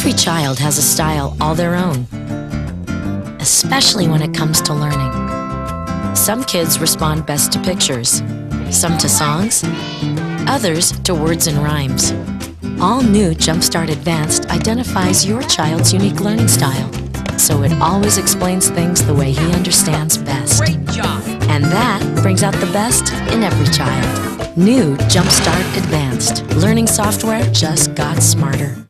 Every child has a style all their own, especially when it comes to learning. Some kids respond best to pictures, some to songs, others to words and rhymes. All new Jumpstart Advanced identifies your child's unique learning style, so it always explains things the way he understands best. Great job! And that brings out the best in every child. New Jumpstart Advanced. Learning software just got smarter.